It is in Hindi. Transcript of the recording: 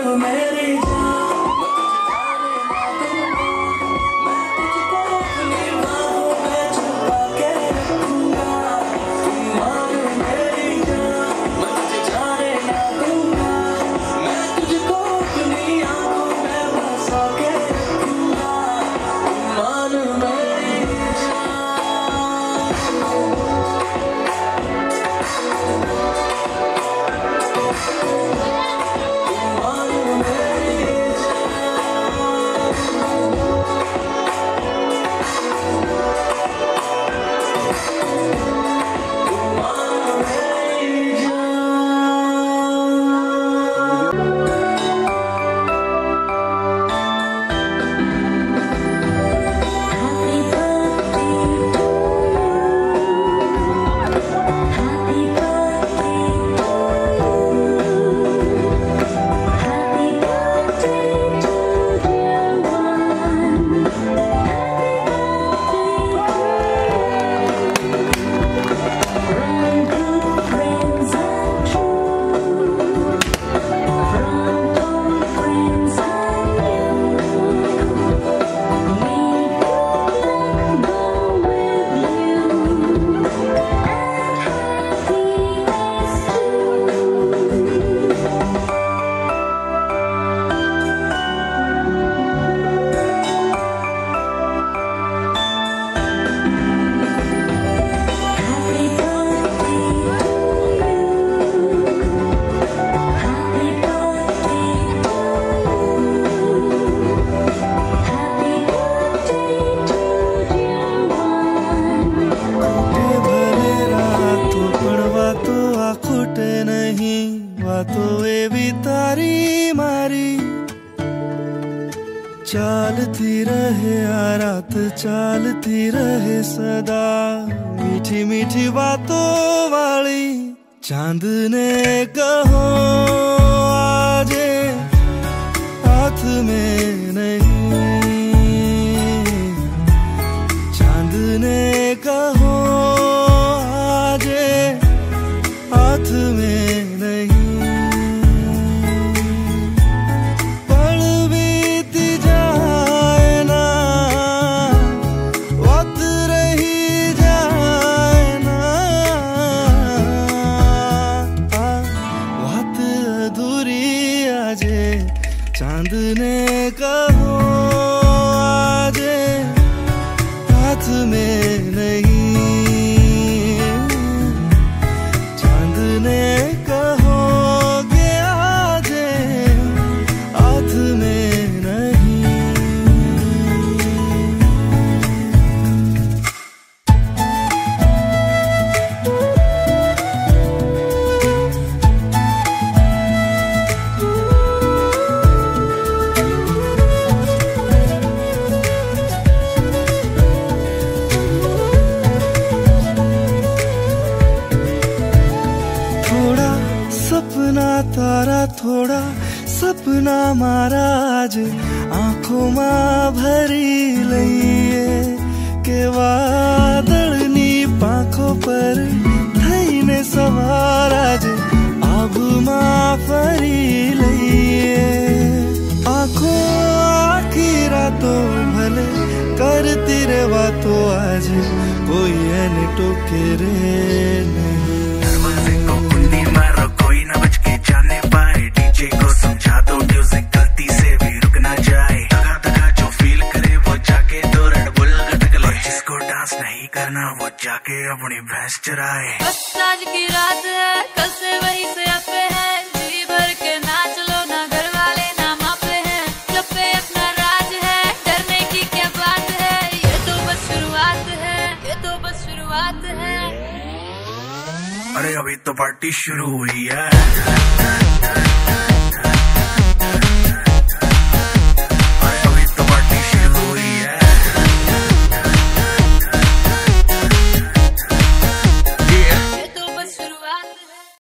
मेरी चालती रहे रात चालती रहे सदा मीठी मीठी बातों वाली चांद ने कहो आजे हाथ में नहीं चांद ने कहो आजे हाथ में नहीं चांद ने कहो आजे हाथ में नहीं चांद ने कहो के आजे हाथ में नहीं सपना तारा थोड़ा सपना मारा आज आंखों में भरी लईए के वादळनी पाखों पर थईने सवार आज आब मां फरी लईए आंखों आखी रातों भले करती रे बातों आज कोई एने टोके रे नहीं करना वो जाके अपनी भैंस चराए। बस आज की रात है कल से वही से अपे है जी भर के नाच लो ना घर वाले ना मापे हैं जब पे अपना राज है डरने की क्या बात है ये तो बस शुरुआत है ये तो बस शुरुआत है अरे अभी तो पार्टी शुरू हुई है।